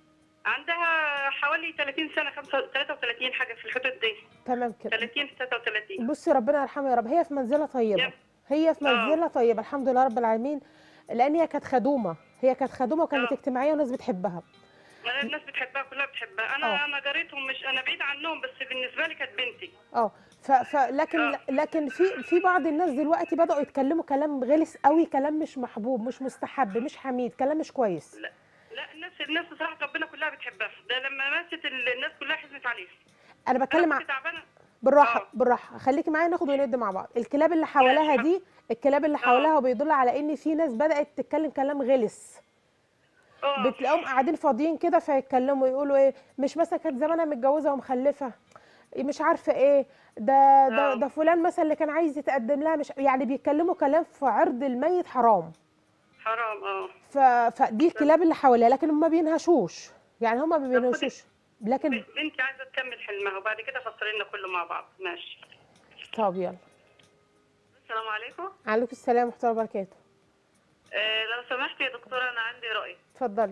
E: عندها حوالي ثلاثين سنه، خمسة ثلاثة وثلاثين حاجه في الحدود دي،
B: تمام كده.
E: ثلاثين ثلاثة وثلاثين.
B: بصي ربنا يرحمها يا رب، هي في منزله طيبه،
E: يب.
B: هي في
E: آه.
B: منزله طيبه الحمد لله رب العالمين، لان هي كانت خدومه، هي كانت خدومه وكانت
E: آه.
B: اجتماعيه والناس بتحبها.
E: أنا الناس بتحبها، كلها بتحبها. انا
B: آه.
E: انا جارتهم، مش انا بعيد عنهم، بس بالنسبه لي كانت بنتي.
B: اه ف... ف لكن
E: آه.
B: لكن في في بعض الناس دلوقتي بداوا يتكلموا كلام غلس قوي، كلام مش محبوب، مش مستحب، مش حميد، كلام مش كويس.
E: لا لا، الناس الناس بصراحه ربنا كلها بتحبها، ده لما ماتت الناس كلها حزنت عليها.
B: انا بتكلم
E: انا
B: ع...
E: كنت تعبانه.
B: بالراحه
E: آه.
B: بالراحه، خليكي معايا ناخد وندي مع بعض. الكلاب اللي حواليها دي، الكلاب اللي حواليها بيدل على ان في ناس بدات تتكلم كلام غلس.
E: آه.
B: بتلاقيهم قاعدين فاضيين كده فيتكلموا يقولوا ايه، مش مثلا كانت زمانها متجوزه ومخلفه، مش عارفه ايه ده ده
E: آه.
B: ده فلان مثلا اللي كان عايز يتقدم لها، مش يعني بيتكلموا كلام في عرض الميت حرام.
E: حرام. اه.
B: ف... فدي الكلاب اللي حواليها، لكن هم ما بينهشوش، يعني هم ما بينهشوش، لكن
E: بنتي عايزه تكمل حلمها وبعد كده فصلي لنا كله مع بعض. ماشي.
B: طب يلا.
E: السلام عليكم.
B: عليكم السلام ورحمه الله وبركاته.
E: آه لو سمحت يا دكتوره، انا عندي رؤيه.
B: اتفضلي.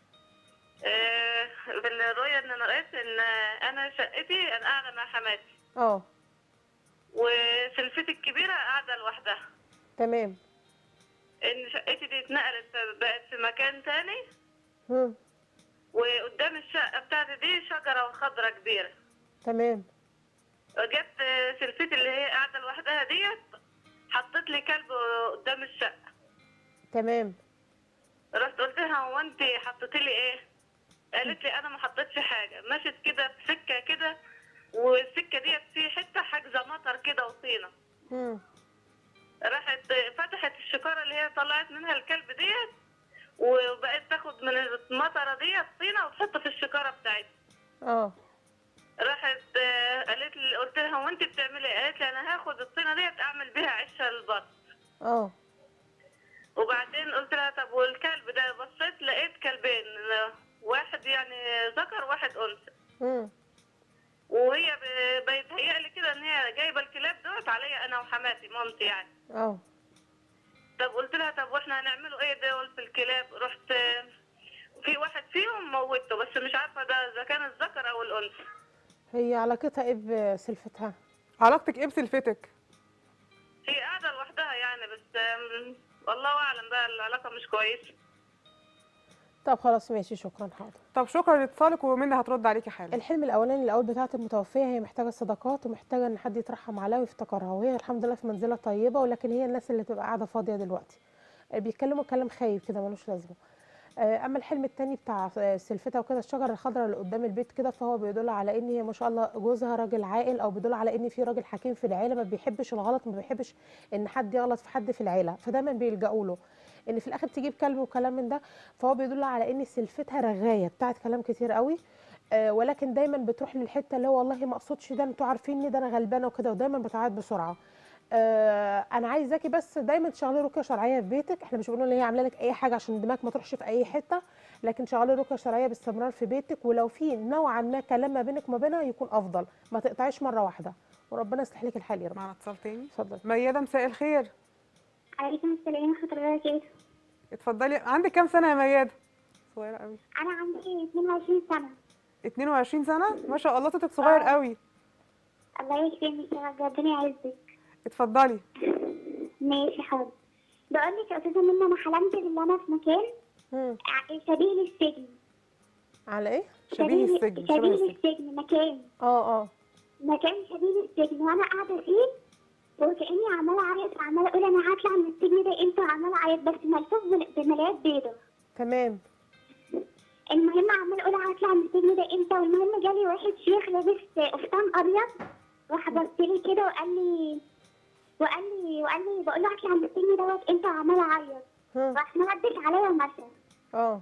E: آه بالرؤيه ان انا قريت ان انا شقتي انا قاعده مع حماتي،
B: اه
E: وسلفتي الكبيره قاعده لوحدها.
B: تمام.
E: ان شقتي دي اتنقلت بقت في مكان تاني،
B: مم.
E: وقدام الشقه بتاعتي دي شجره خضراء كبيره.
B: تمام.
E: جبت سلفتي اللي هي قاعده لوحدها ديت، حطيت لي كلب قدام الشقه.
B: تمام.
E: رحت قلت لها هو انت حطيتي لي ايه؟ قالت لي انا ما حطيتش حاجه. مشت كده في سكه كده، والسكه ديت في حته حاجزه مطر كده وطينه.
B: مم.
E: راحت فتحت الشكاره اللي هي طلعت منها الكلب ديت، وبقت تاخد من المطره ديت طينه وتحط في الشكاره بتاعتها.
B: اه.
E: راحت آه، قالت لي، قلت لها هو انت بتعملي ايه؟ قالت لي انا هاخد الطينه ديت اعمل بيها عشه للبط.
B: اه.
E: وبعدين قلت لها طب والكلب ده؟ بصيت لقيت كلبين، واحد يعني ذكر واحد انثى.
B: مم.
E: وهي ب- بيتهيألي كده ان هي جايبه الكلاب دوت عليا انا وحماتي مامتي يعني.
B: اه.
E: طب قلت لها طب واحنا هنعمله ايه دول في الكلاب؟ رحت آه، في واحد فيهم موته، بس مش عارفه ده اذا كان الذكر او الانثى.
B: هي علاقتها ايه بسلفتها؟
A: علاقتك ايه بسلفتك؟
E: هي قاعده لوحدها يعني، بس آم، والله اعلم بقى العلاقه مش كويسه.
B: طب خلاص ماشي، شكرا، حاضر.
A: طب شكرا لاتصالك، ومنى هترد عليكي حالا.
B: الحلم الاولاني الاول بتاعت المتوفيه، هي محتاجه صداقات ومحتاجه ان حد يترحم عليها ويفتكرها، وهي الحمد لله في منزله طيبه، ولكن هي الناس اللي تبقى قاعده فاضيه دلوقتي بيتكلموا كلام خايب كده ملوش لازمه. اما الحلم التاني بتاع سلفتها وكده الشجره الخضراء اللي قدام البيت كده، فهو بيدل على ان هي ما شاء الله جوزها راجل عاقل، او بيدل على ان في راجل حكيم في العيله، ما بيحبش الغلط، ما بيحبش ان حد يغلط في حد في العيله، فدايما بيلجأوا له ان في الاخر تجيب كلب وكلام من ده. فهو بيدل على ان سلفتها رغايه بتاعت كلام كتير قوي، آه ولكن دايما بتروح للحته اللي هو والله ما اقصدش ده، انتوا عارفيني ده انا غلبانه وكده، ودايما بتعيط بسرعه. آه انا عايزاكي بس دايما تشغلي رقيه شرعيه في بيتك، احنا مش بنقول ان هي عامله لك اي حاجه عشان دماغك ما تروحش في اي حته، لكن شغلي رقيه شرعيه باستمرار في بيتك، ولو في نوعا ما كلام ما بينك وما بينها يكون افضل، ما تقطعيش مره واحده، وربنا يصلح لك الحال يا رب.
A: معنا اتصال تاني.
B: اتفضلي.
A: ميادة، مساء الخير.
F: عليكم السلام ورحمة الله وبركاته.
A: اتفضلي. عندك كام سنه يا ميادة؟ صغيره قوي.
F: أنا عندي اتنين وعشرين سنة.
A: اتنين وعشرين سنه؟ ما شاء الله، صوتك صغير
F: آه.
A: قوي.
F: الله يكرمك يا رب، ربنا يعزك.
A: اتفضلي.
F: ماشي حاضر. بقول لك يا أستاذة منى، أنا حلمت إن أنا في مكان
B: مم.
F: ع- شبيه للسجن.
B: على ايه؟
A: شبيه السجن.
F: شبيه
A: شبه السجن.
F: للسجن، مكان
B: اه اه
F: مكان شبيه للسجن، وأنا قاعدة فيه وكأني عمالة أعيط، وعمالة أقول أنا هطلع من السجن ده إمتى، وعمالة أعيط بس ملفوف بم- بملايات بيضة.
B: تمام.
F: المهم عمالة أقول هطلع من السجن ده إمتى، والمهم جالي واحد شيخ لابس قفطان أبيض، راح بصلي كده وقال لي وقال لي وقال لي بقول له هطلع من السجن دوت امتى، وعمالة أعيط.
B: ها.
F: راح مهدد عليا ومشى.
B: اه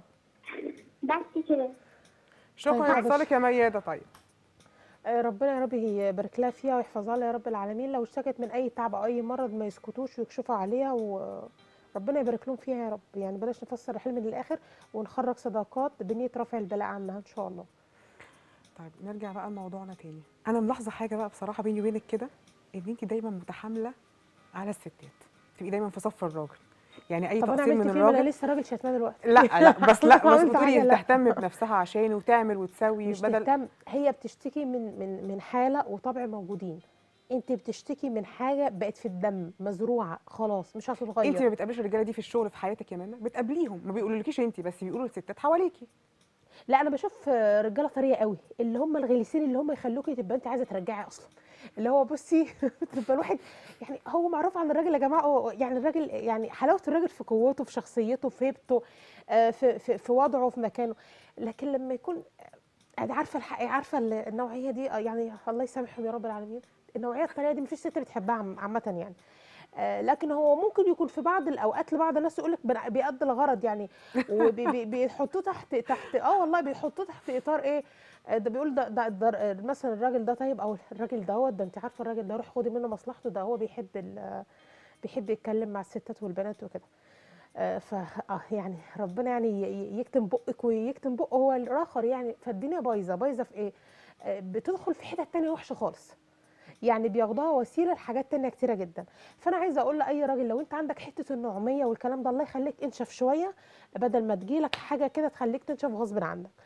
F: بس كده.
A: شكرا
B: طيب،
A: لاتصالك يا ميادة. طيب
B: آه، ربنا يا رب يبارك لها فيها ويحفظها لها يا رب العالمين، لو اشتكت من اي تعب او اي مرض ما يسكتوش ويكشفوا عليها، وربنا يبارك لهم فيها يا رب. يعني بلاش نفسر الحلم للاخر، ونخرج صداقات بنيه رفع البلاء عنها ان شاء الله.
A: طيب نرجع بقى لموضوعنا تاني. انا ملاحظه حاجه بقى بصراحه بيني وبينك كده، ان انت دايما متحامله على الستات، تبقي دايما في صف الراجل، يعني اي
B: طب انا
A: تقصير
B: عملت
A: من
B: فيه؟ ما انا
A: الراجل.
B: لسه راجل شتمان دلوقتي.
A: لا لا بس لا بس
B: عملت
A: بتقولي
B: حاجة، لا.
A: تهتم بنفسها عشان وتعمل وتسوي
B: مش
A: بدل.
B: تهتم، هي بتشتكي من من من حاله وطبع موجودين، انت بتشتكي من حاجه بقت في الدم مزروعه خلاص مش هتتغير.
A: انت ما بتقابليش الرجاله دي في الشغل في حياتك يا منى؟ بتقابليهم، ما بيقولولكيش انت بس، بيقولوا للستات حواليكي.
B: لا انا بشوف رجاله طريه قوي، اللي هم الغليسين، اللي هم يخلوكي تبقى انت عايزه ترجعي اصلا، اللي هو بصي تبقى الواحد يعني، هو معروف عن الراجل يا جماعه، هو يعني الراجل يعني حلاوه الراجل في قوته، في شخصيته، في هيبته، آه، في في في وضعه، في مكانه، لكن لما يكون انا عارفه الحق، عارفه النوعيه دي، آه، يعني الله يسامحهم يا رب العالمين، النوعيه الطريه دي مفيش ست بتحبها عم- عامه يعني. آه، لكن هو ممكن يكون في بعض الاوقات لبعض الناس يقول لك بيقضي الغرض يعني، وبيحطوه تحت تحت اه والله بيحطوه تحت اطار ايه، آه، ده بيقول ده, ده, ده مثلا الراجل ده طيب، او الراجل دوت ده انت عارفه الراجل ده روح خدي منه مصلحته، ده هو بيحب ال- بيحب يتكلم مع الستات والبنات وكده. آه، ف آه، يعني ربنا يعني ي- يكتم بقك ويكتم بقه هو الاخر يعني، فالدنيا بايظه بايظه في ايه، آه، بتدخل في حتت تانية وحشه خالص، يعني بياخدوها وسيله لحاجات تانية كتيره جدا. فانا عايزه اقول لاي راجل، لو انت عندك حته النعوميه والكلام ده، الله يخليك انشف شويه، بدل ما تجيلك حاجه كده تخليك تنشف غصب عنك.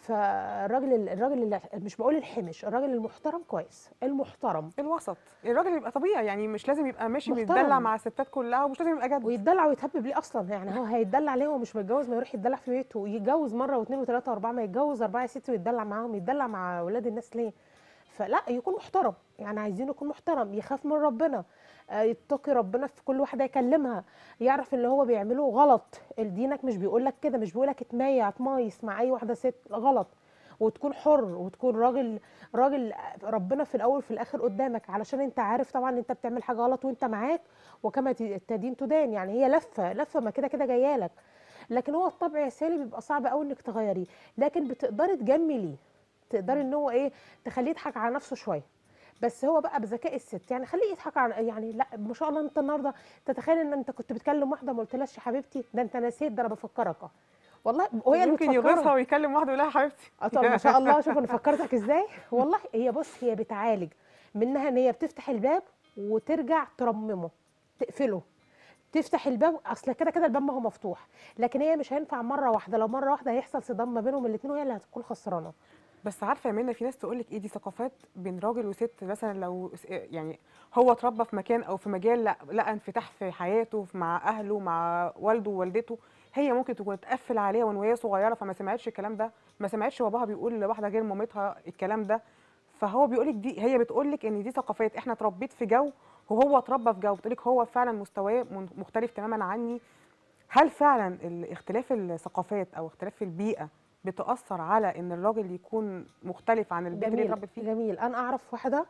B: فالراجل الراجل اللي مش بقول الحمش، الراجل المحترم كويس، المحترم
A: الوسط، الراجل يبقى طبيعي، يعني مش لازم يبقى ماشي
B: محترم.
A: بيتدلع مع الستات كلها، ومش لازم يبقى جد.
B: ويتدلع ويتهبب ليه اصلا؟ يعني هو هيتدلع ليه؟ هو مش متجوز، ما يروح يتدلع في بيته، يتجوز مره واثنين وثلاثه واربعه، ما يتجوز اربعه يا ستي ويتدلع معاهم، يتدلع مع اولاد الناس ليه؟ فلا، يكون محترم، يعني عايزينه يكون محترم، يخاف من ربنا، آه، يتقي ربنا في كل واحده يكلمها، يعرف اللي هو بيعمله غلط. دينك مش بيقول لك كده، مش بيقول لك اتميع تمايس مع اي واحده ست، غلط. وتكون حر، وتكون راجل راجل ربنا في الاول وفي الاخر قدامك، علشان انت عارف طبعا انت بتعمل حاجه غلط وانت معاك، وكما تدين تدان، يعني هي لفه لفه ما كده كده جايه لك. لكن هو الطبع يا سالي بيبقى صعب قوي انك تغيريه، لكن بتقدري تجمليه، تقدري ان هو ايه، تخليه يضحك على نفسه شويه، بس هو بقى بذكاء الست، يعني خليه يضحك على، يعني لا ما شاء الله انت النهارده تتخيل ان انت كنت بتكلم واحده ما قلتلهاش يا حبيبتي، ده انت نسيت، ده انا بفكرك اه والله، وهي اللي
A: ممكن
B: بتفكرها.
A: يغيظها ويكلم واحده يقول لها حبيبتي.
B: اه طب ما شاء الله، شوف انا فكرتك ازاي. والله هي بص، هي بتعالج منها ان هي بتفتح الباب وترجع ترممه، تقفله، تفتح الباب، اصل كده كده الباب ما هو مفتوح، لكن هي مش هينفع مره واحده، لو مره واحده هيحصل صدام ما بينهم الاثنين وهي اللي هتكون خسرانه.
A: بس عارفه يا منى، في ناس تقول لك ايه، دي ثقافات بين راجل وست، مثلا لو س- يعني هو اتربى في مكان او في مجال، لا لقى انفتاح في حياته مع اهله مع والده ووالدته، هي ممكن تكون اتقفل عليها وان وهي صغيره، فما سمعتش الكلام ده، ما سمعتش باباها بيقول لواحده غير مامتها الكلام ده، فهو بيقول لك دي، هي بتقول لك ان دي ثقافات، احنا اتربيت في جو وهو اتربى في جو، بتقول لك هو فعلا مستواه من- مختلف تماما عني. هل فعلا ال- اختلاف الثقافات او اختلاف البيئه بتأثر على ان الراجل يكون مختلف عن البيت اللي
B: جميل
A: اتربى فيه؟
B: جميل. انا اعرف واحده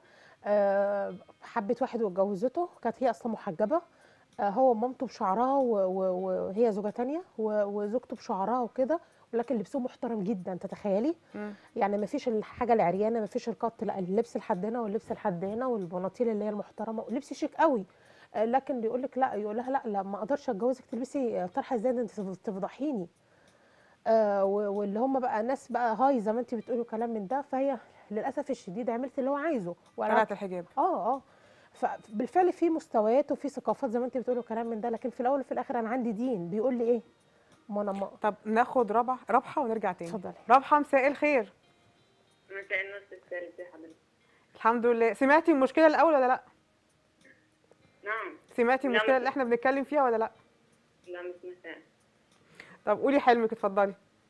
B: آه، حبت واحد واتجوزته، كانت هي اصلا محجبه، آه، هو مامته بشعرها و- و- وهي زوجه تانية، و- وزوجته بشعرها وكده، ولكن لبسهم محترم جدا، تتخيلي؟
A: مم.
B: يعني ما فيش الحاجه العريانه، ما فيش القط، لا اللبس لحد هنا واللبس لحد هنا، والبناطيل اللي هي المحترمه، ولبس شيك قوي. آه، لكن بيقول لك لا، يقول لها لا لا ما اقدرش اتجوزك تلبسي طرحه زي ده، انت تفضحيني. آه، و- واللي هم بقى ناس بقى هاي زي ما انت بتقولوا كلام من ده، فهي للاسف الشديد عملت اللي هو عايزه وانا
A: قلعت الحجاب.
B: اه اه فبالفعل في مستويات وفي ثقافات زي ما انت بتقولوا كلام من ده، لكن في الاول وفي الاخر انا عندي دين بيقول لي ايه. ما انا ما
A: طب ناخد ربع ربحه ونرجع تاني.
B: اتفضلي.
A: ربحه، مساء الخير.
C: مساء النور ست سالي، ازي حضرتك؟
A: الحمد لله. سمعتي المشكله الاول ولا لا؟
C: نعم.
A: سمعتي
C: لا،
A: المشكله
C: ما-
A: اللي احنا بنتكلم فيها ولا لا؟
C: لا مش مساء.
A: طب قولي حلمك، اتفضلي.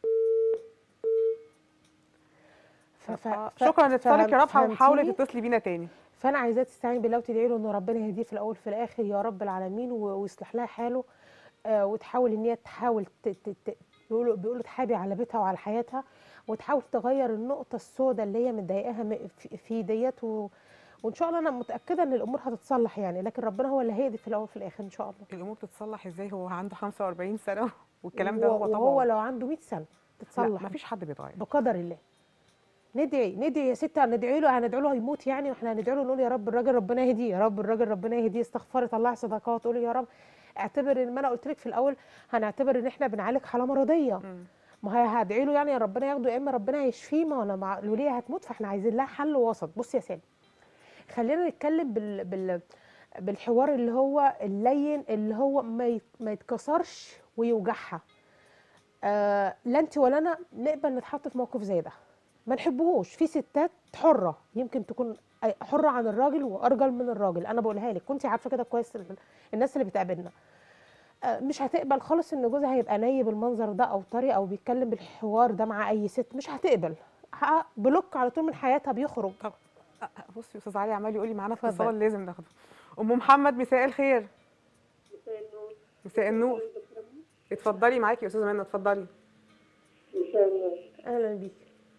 B: ف... ف...
A: آه،
B: ف...
A: شكرا لاتصالك يا ربحه، وحاولي
B: فهمتيني؟
A: تتصلي بينا تاني.
B: فانا عايزاه تستعين بالله وتدعي له ان ربنا يهديه في الاول في الاخر يا رب العالمين، و- ويصلح لها حاله، آه، وتحاول ان هي تحاول ت- ت- ت- بيقولوا بيقولوا تحابي على بيتها وعلى حياتها، وتحاول تغير النقطه السوداء اللي هي مضايقاها م- في- في ديت، و... وان شاء الله انا متاكده ان الامور هتتصلح يعني، لكن ربنا هو اللي هيهدي في الاول وفي الاخر ان شاء الله.
A: الامور تتصلح ازاي؟ هو عنده خمسة واربعين سنه والكلام
B: و-
A: ده هو
B: وهو
A: طبعا.
B: لو عنده مية سنه
A: لا
B: تتصلح
A: مفيش حد بيتغير.
B: بقدر الله. ندعي ندعي يا ستي، هندعي له هندعي له هيموت يعني، واحنا هندعي له نقول يا رب الراجل ربنا يهديه، يا رب الراجل ربنا يهديه، استغفري طلعي صدقات، تقولي يا رب اعتبر ان ما انا قلت لك في الاول، هنعتبر ان احنا بنعالج حاله مرضيه.
A: مم.
B: ما هي هدعي له يعني يا ربنا ياخده، يا اما ربنا يشفيه، ما انا مع الوليه هتموت، فاحنا عايزين لها حل وسط. بص يا سامي، خلينا نتكلم بال بال بالحوار اللي هو اللين، اللي هو ما يت- ما يتكسرش ويوجعها. آه لا انت ولا انا نقبل نتحط في موقف زي ده، ما نحبهوش. في ستات حره يمكن تكون حره عن الراجل وارجل من الراجل، انا بقولها لك كنت عارفه كده كويس، الناس اللي بتقابلنا آه، مش هتقبل خالص ان جوزها هيبقى ناي بالمنظر ده او طري او بيتكلم بالحوار ده مع اي ست، مش هتقبل، ه- بلوك على طول من حياتها بيخرج.
A: طب آه، بصي يا استاذ علي عمال يقول لي معانا
B: اتفضل.
A: اتصال لازم ناخده. ام محمد، مساء الخير.
C: مساء النور.
A: مساء النور. اتفضلي معاكي يا استاذه منى، اتفضلي.
C: مساء النور.
B: اهلا بيك.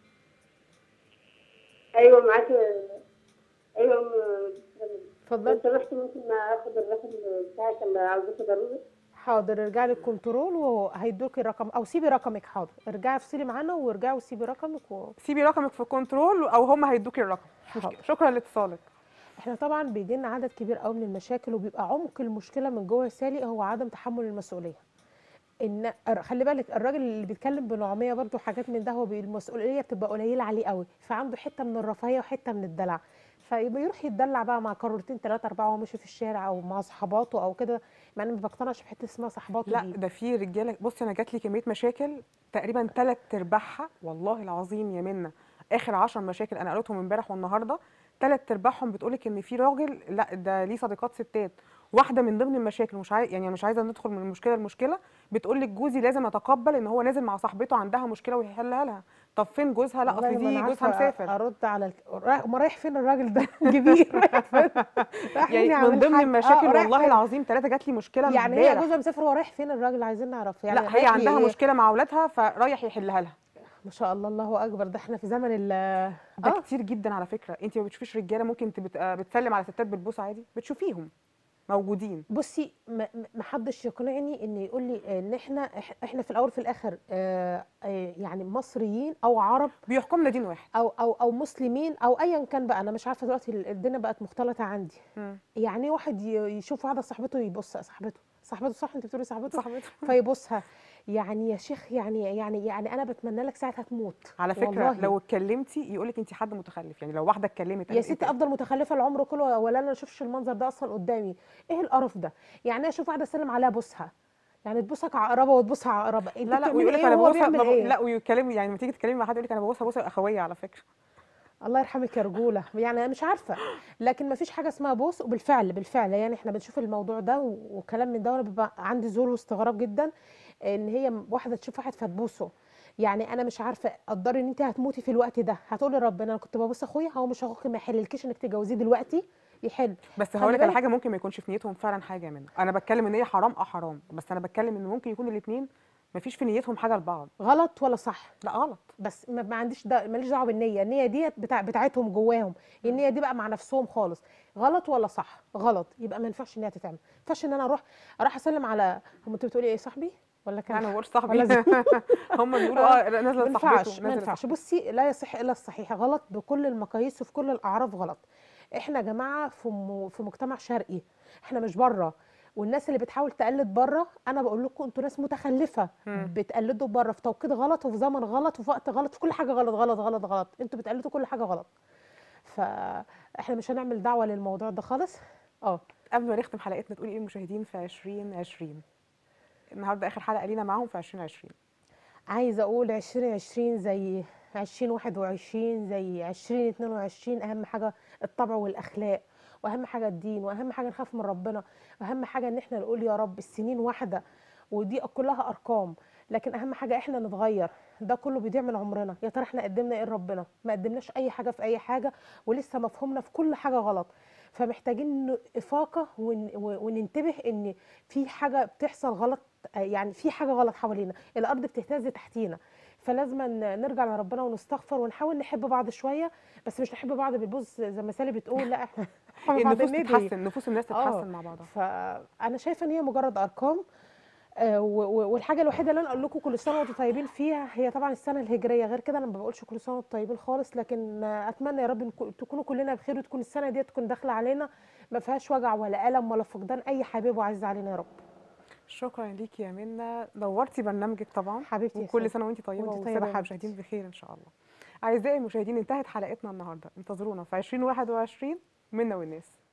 C: ايوه معاكي. ايوه ام لو
B: اتفضل.
C: سمحت ممكن اخد الرقم بتاعك اللي عاوزته ضروري؟
B: حاضر، ارجعي للكنترول وهيدوكي الرقم، او سيبي رقمك. حاضر، ارجعي افصلي معانا وارجعي وسيبي رقمك و...
A: سيبي رقمك في كنترول او هم هيدوكي الرقم. مش
B: حاضر.
A: مشكلة. شكرا لاتصالك.
B: احنا طبعا بيجي لنا عدد كبير قوي من المشاكل، وبيبقى عمق المشكله من جوه سالي هو عدم تحمل المسؤوليه. ان خلي بالك الراجل اللي بيتكلم بنعوميه برضو حاجات من ده، هو بي- المسؤوليه بتبقى قليله عليه قوي، فعنده حته من الرفاهيه وحته من الدلع، فيبقى يروح يتدلع بقى مع كرورتين ثلاثه اربعه وهو ماشي في الشارع او مع صحباته او كده. مع انا ما بقتنعش بحته اسمها صحباته
A: لا
B: دي.
A: ده في رجاله، بصي انا جات لي كميه مشاكل تقريبا ثلاث ارباعها والله العظيم يا منى، اخر عشر مشاكل انا قريتهم امبارح والنهارده ثلاث ارباعهم بتقولك ان في راجل لا ده ليه صديقات ستات. واحده من ضمن المشاكل مش عاي... يعني مش عايزه ندخل من المشكله لمشكله، بتقول لك جوزي لازم يتقبل ان هو نازل مع صاحبته عندها مشكله ويحلها لها. طب فين جوزها؟ لا
B: والله
A: اصل
B: ما انا
A: دي جوزها
B: عارفه
A: مسافر.
B: ارد على الك... را- ما رايح فين الراجل ده كبير رايح فين رايح
A: يعني
B: يعمل
A: من ضمن
B: حاجة.
A: المشاكل
B: آه، رايح
A: والله
B: فين؟
A: العظيم ثلاثه جات لي مشكله
B: يعني هي
A: امبارح.
B: جوزها مسافر، هو رايح فين الراجل؟ عايزين نعرف يعني
A: لا هي
B: رايح
A: عندها
B: ي-
A: مشكله مع اولادها فرايح يحلها لها.
B: ما شاء الله الله اكبر، ده احنا في زمن ال
A: ده
B: اه
A: كتير جدا على فكره. انت ما بتشوفيش رجاله ممكن تبقى بتسلم على ستات بالبوس عادي؟ بتشوفيهم موجودين.
B: بصي ما ما حدش يقنعني ان يقول لي ان احنا إح- احنا في الاول في الاخر آه آه يعني مصريين او عرب
A: بيحكمنا دين واحد.
B: او او او مسلمين او ايا كان بقى. انا مش عارفه دلوقتي الدنيا بقت مختلطه عندي.
A: مم.
B: يعني واحد ي- يشوف واحده صاحبته يبص صاحبته صاحبته صح انت بتقولي صاحبته
A: صاحبته.
B: فيبصها. يعني يا شيخ يعني يعني يعني انا بتمنى لك ساعتها تموت
A: على فكره
B: والله.
A: لو اتكلمتي يقولك انت حد متخلف. يعني لو واحده اتكلمت
B: يا
A: قالت
B: ستي
A: انت-
B: افضل متخلفه العمر كله ولا انا اشوفش المنظر ده اصلا قدامي. ايه القرف ده؟ يعني انا اشوف واحده اسلم عليها بوسها، يعني تبوسك عقربه وتبوسها عقربه. انت
A: لا لا
B: بتعملي
A: ويقول لك
B: ايه
A: انا
B: وهو
A: ببوسها
B: بيعمل
A: بب...
B: ايه؟
A: لا ويتكلم يعني لما تيجي تتكلمي مع حد يقول لك انا ببوسها بوسه اخويه على فكره.
B: الله يرحمك يا رجوله. يعني انا مش عارفه، لكن ما فيش حاجه اسمها بوس. وبالفعل بالفعل يعني احنا بنشوف الموضوع ده و- وكلام من ده، وانا بيبقى عندي ذهول واستغراب جدا ان هي واحده تشوف واحد فتبوسه. يعني انا مش عارفه قدري ان انت هتموتي في الوقت ده هتقولي ربنا انا كنت ببوس اخويا. هو مش اخوك، ما يحللكيش انك تتجوزيه دلوقتي، يحل.
A: بس
B: خلي
A: هقول لك على
B: بالك.
A: حاجه، ممكن ما يكونش في نيتهم فعلا حاجه منه. انا بتكلم ان هي حرام اه حرام، بس انا بتكلم ان ممكن يكون الاثنين ما فيش في نيتهم حاجه لبعض.
B: غلط ولا صح؟
A: لا غلط.
B: بس ما ما عنديش دا ماليش دعوه بالنيه. النيه ديت بتاع بتاعتهم جواهم. النيه دي بقى مع نفسهم خالص. غلط ولا صح؟ غلط. يبقى ما ينفعش ان هي تتعمل. ما ينفعش ان انا اروح اروح اسلم على هم. انت بتقولي ايه صاحبي ولا كان
A: انا ما بقولش صاحبي
B: ولا زي-
A: هم بيقولوا اه نازله
B: ما
A: لصاحبته
B: ينفعش ما
A: نازله
B: ينفعش.
A: لصاحبته.
B: بصي لا يصح الا الصحيح. غلط بكل المقاييس وفي كل الاعراف غلط. احنا يا جماعه في م... في مجتمع شرقي، احنا مش بره. والناس اللي بتحاول تقلد بره انا بقول لكم انتوا ناس متخلفه.
A: مم.
B: بتقلدوا بره في توقيت غلط وفي زمن غلط وفي وقت غلط، في كل حاجه غلط غلط غلط غلط. انتوا بتقلدوا كل حاجه غلط. فاحنا مش هنعمل دعوه للموضوع ده خالص. اه
A: قبل ما نختم حلقتنا تقولي ايه المشاهدين في عشرين عشرين؟ النهارده اخر حلقه لينا معاهم في عشرين عشرين.
B: عايزه اقول عشرين عشرين زي عشرين واحد وعشرين زي عشرين اتنين وعشرين. اهم حاجه الطبع والاخلاق، واهم حاجه الدين، واهم حاجه نخاف من ربنا، واهم حاجه ان احنا نقول يا رب. السنين واحده ودي كلها ارقام، لكن اهم حاجه احنا نتغير. ده كله بيضيع من عمرنا. يا ترى احنا قدمنا ايه لربنا؟ ما قدمناش اي حاجه في اي حاجه، ولسه مفهومنا في كل حاجه غلط. فمحتاجين افاقه ون- وننتبه ان في حاجه بتحصل غلط. يعني في حاجه غلط حوالينا، الارض بتهتز تحتينا. فلازم نرجع لربنا ونستغفر ونحاول نحب بعض شويه، بس مش نحب بعض بالبوز زي ما سالي بتقول. لا احنا نحب بعض
A: النفوس
B: الندي.
A: تتحسن، نفوس الناس
B: اه
A: تتحسن مع بعضها.
B: فانا شايفه ان هي مجرد ارقام. آه، و- و- والحاجه الوحيده اللي انا اقول لكم كل سنه وانتم طيبين فيها هي طبعا السنه الهجريه. غير كده انا ما بقولش كل سنه وانتم طيبين خالص. لكن آه، اتمنى يا رب نكو- تكونوا كلنا بخير، وتكون السنه دي تكون داخله علينا ما فيهاش وجع ولا الم ولا فقدان اي حبيب وعز علينا يا رب.
A: شكرا ليكي يا منى، نورتي برنامجك طبعا.
B: حبيبتي يا
A: وكل
B: سيدي.
A: سنه وانتي طيبه
B: وانتي طيبة
A: والساده
B: يا
A: حبيبتين
B: حبيبتي.
A: بخير ان شاء الله. اعزائي المشاهدين انتهت حلقتنا النهارده، انتظرونا في عشرين واحد وعشرين منا والناس.